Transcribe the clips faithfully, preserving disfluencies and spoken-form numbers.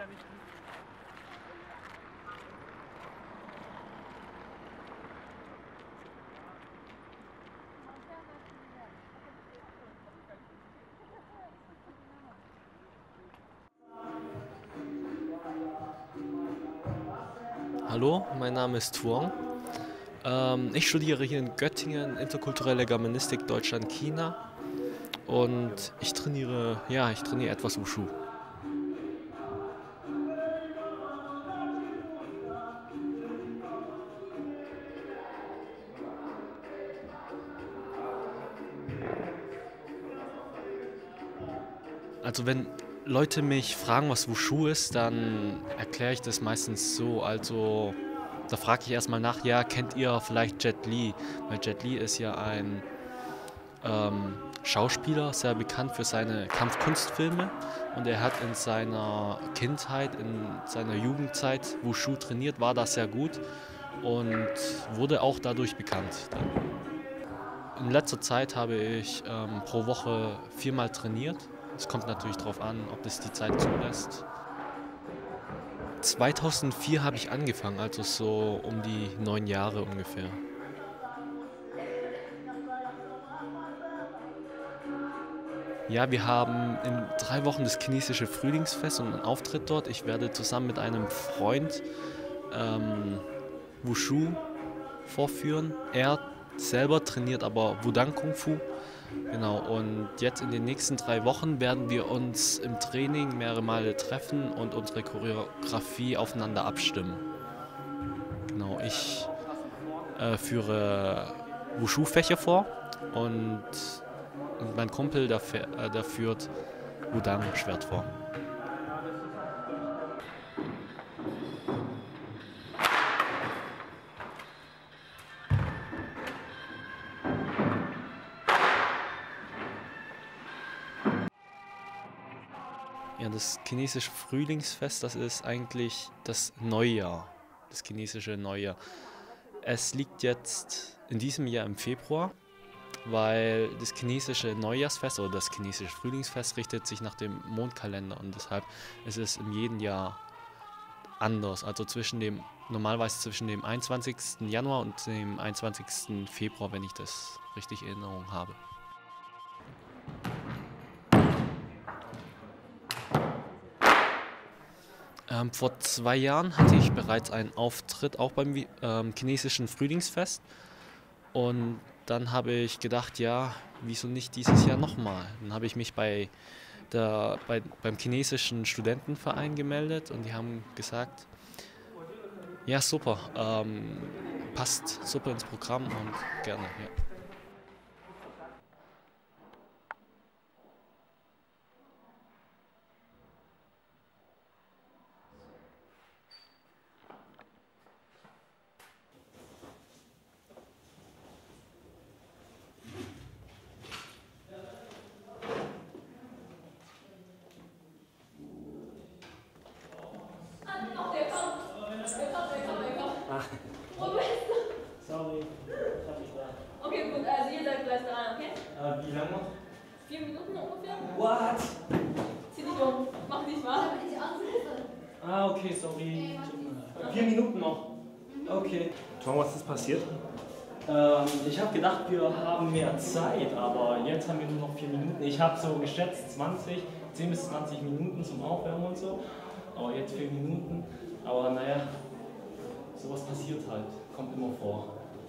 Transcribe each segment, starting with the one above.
Hallo, mein Name ist Tuong. Ähm, ich studiere hier in Göttingen interkulturelle Germanistik Deutschland-China und ich trainiere, ja, ich trainiere etwas Wushu. Also wenn Leute mich fragen, was Wushu ist, dann erkläre ich das meistens so. Also da frage ich erstmal nach, ja, kennt ihr vielleicht Jet Li? Weil Jet Li ist ja ein ähm, Schauspieler, sehr bekannt für seine Kampfkunstfilme. Und er hat in seiner Kindheit, in seiner Jugendzeit Wushu trainiert, war da sehr gut und wurde auch dadurch bekannt. In letzter Zeit habe ich ähm, pro Woche viermal trainiert. Es kommt natürlich darauf an, ob das die Zeit zulässt. zweitausendvier habe ich angefangen, also so um die neun Jahre ungefähr. Ja, wir haben in drei Wochen das chinesische Frühlingsfest und einen Auftritt dort. Ich werde zusammen mit einem Freund ähm, Wushu vorführen. Er selber trainiert aber Wudang Kung Fu. Genau, und jetzt in den nächsten drei Wochen werden wir uns im Training mehrere Male treffen und unsere Choreografie aufeinander abstimmen. Genau, ich äh, führe Wushu-Fächer vor und, und mein Kumpel, der, äh, der führt Wudang-Schwert vor. Ja, das chinesische Frühlingsfest, das ist eigentlich das Neujahr, das chinesische Neujahr. Es liegt jetzt in diesem Jahr im Februar, weil das chinesische Neujahrsfest oder das chinesische Frühlingsfest richtet sich nach dem Mondkalender und deshalb ist es in jedem Jahr anders. Also zwischen dem, normalerweise zwischen dem einundzwanzigsten Januar und dem einundzwanzigsten Februar, wenn ich das richtig in Erinnerung habe. Ähm, vor zwei Jahren hatte ich bereits einen Auftritt, auch beim ähm, chinesischen Frühlingsfest. Und dann habe ich gedacht, ja, wieso nicht dieses Jahr nochmal? Dann habe ich mich bei der, bei, beim chinesischen Studentenverein gemeldet und die haben gesagt, ja super, ähm, passt super ins Programm und gerne, ja. Sorry, ich hab nicht da. Okay, gut, also ihr seid gleich dran, okay? Äh, wie lange noch? Vier Minuten ungefähr? What? Zieh dich um, mach dich mal. Ah, okay, sorry. Vier Minuten noch. Okay. Tom, was ist passiert? Ähm, ich habe gedacht, wir haben mehr Zeit, aber jetzt haben wir nur noch vier Minuten. Ich habe so geschätzt zwanzig, zehn bis zwanzig Minuten zum Aufwärmen und so. Aber jetzt vier Minuten. Aber naja, sowas passiert halt. Kommt immer vor.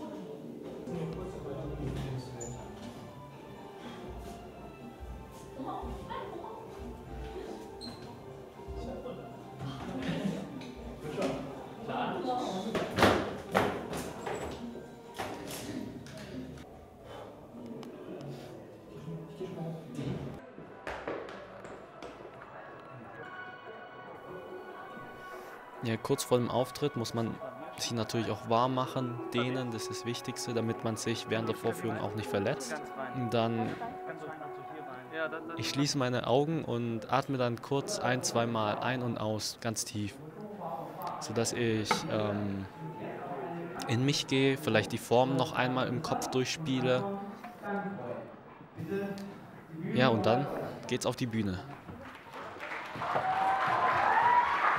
Ja, kurz vor dem Auftritt muss man sich natürlich auch warm machen, dehnen, das ist das Wichtigste, damit man sich während der Vorführung auch nicht verletzt. Und dann, ich schließe meine Augen und atme dann kurz ein, zweimal ein und aus, ganz tief, sodass ich ähm, in mich gehe, vielleicht die Form noch einmal im Kopf durchspiele. Ja, und dann geht's auf die Bühne.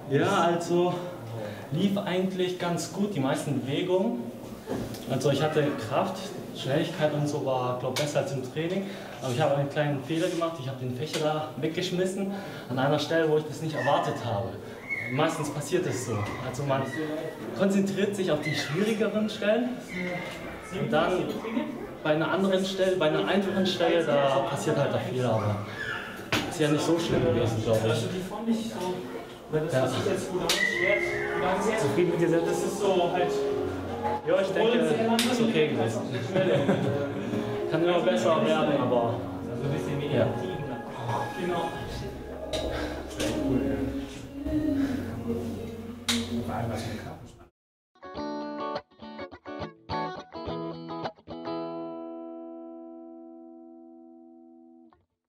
Ja, also lief eigentlich ganz gut, die meisten Bewegungen. Also ich hatte Kraft, Schnelligkeit und so war, glaube ich, besser als im Training. Aber ich habe einen kleinen Fehler gemacht, ich habe den Fächer da weggeschmissen, an einer Stelle, wo ich das nicht erwartet habe. Meistens passiert es so. Also man konzentriert sich auf die schwierigeren Stellen und dann bei einer anderen Stelle, bei einer einfachen Stelle, da passiert halt der Fehler. Aber ist ja nicht so schlimm gewesen, glaube ich. Also die fand ich so, weil das Ja. ist jetzt gut angeschwert. Zufrieden mit dir selbst? Das ist so halt. Ja, ich denke, es ist okay gewesen. Kann immer besser werden, aber Also ein bisschen weniger ja. Team. Genau. Vor allem was mit Kraft.